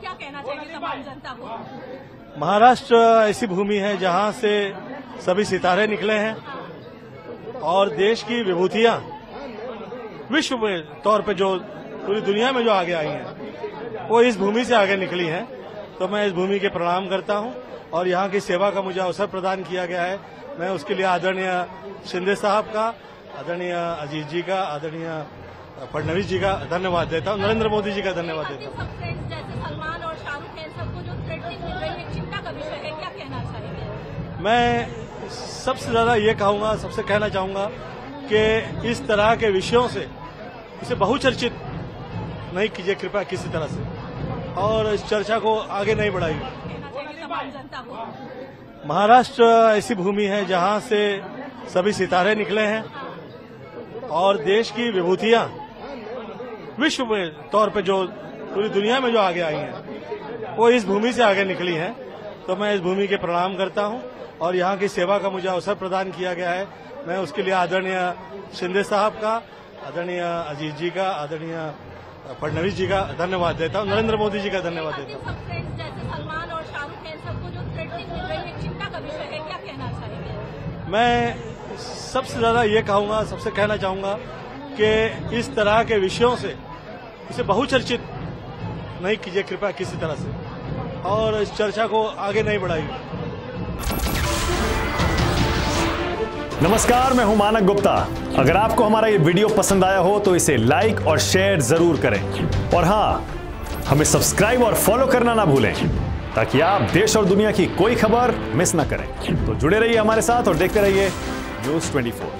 क्या कहना चाहिए तमाम जनता को? महाराष्ट्र ऐसी भूमि है जहां से सभी सितारे निकले हैं और देश की विभूतियां विश्व में तौर पे जो पूरी दुनिया में जो आगे आई हैं वो इस भूमि से आगे निकली हैं। तो मैं इस भूमि के प्रणाम करता हूं और यहाँ की सेवा का मुझे अवसर प्रदान किया गया है। मैं उसके लिए आदरणीय शिंदे साहब का, आदरणीय अजीत जी का, आदरणीय फडणवीस जी का धन्यवाद देता हूं, नरेंद्र मोदी जी का धन्यवाद देता हूं। सब फ्रेंड्स जैसे सलमान और शाहरुख खान सबको जो थ्रेटनिंग मिल रही है, चिंता का विषय है, क्या कहना चाहिए? मैं सबसे ज्यादा ये कहूंगा, सबसे कहना चाहूंगा कि इस तरह के विषयों से इसे बहुचर्चित नहीं कीजिए कृपया किसी तरह से, और इस चर्चा को आगे नहीं बढ़ाइए। कहना चाहिए तमाम जनता को? महाराष्ट्र ऐसी भूमि है जहां से सभी सितारे निकले हैं और देश की विभूतियां विश्व में तौर पे जो पूरी दुनिया में जो आगे आई हैं वो इस भूमि से आगे निकली हैं। तो मैं इस भूमि के प्रणाम करता हूं और यहाँ की सेवा का मुझे अवसर प्रदान किया गया है। मैं उसके लिए आदरणीय शिंदे साहब का, आदरणीय अजीत जी का, आदरणीय फडणवीस जी का धन्यवाद देता हूं, नरेंद्र मोदी जी का धन्यवाद देता हूं। सब फ्रेंड्स जैसे सलमान और शाहरुख खान सबको जो थ्रेटनिंग मिल रही है, चिंता का विषय है, क्या कहना चाहिए? मैं सबसे ज्यादा ये कहूंगा, सबसे कहना चाहूंगा कि इस तरह के विषयों से इसे बहुचर्चित नहीं कीजिए कृपया किसी तरह से, और इस चर्चा को आगे नहीं बढ़ाइए। नमस्कार, मैं हूं मानक गुप्ता। अगर आपको हमारा ये वीडियो पसंद आया हो तो इसे लाइक और शेयर जरूर करें, और हां, हमें सब्सक्राइब और फॉलो करना ना भूलें ताकि आप देश और दुनिया की कोई खबर मिस ना करें। तो जुड़े रहिए हमारे साथ और देखते रहिए न्यूज़ 24।